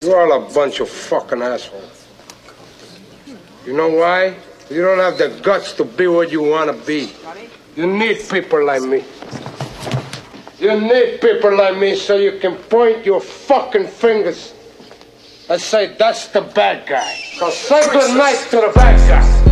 You're all a bunch of fucking assholes. You know why? You don't have the guts to be what you want to be. You need people like me. You need people like me so you can point your fucking fingers and say, that's the bad guy. So say good night to the bad guy.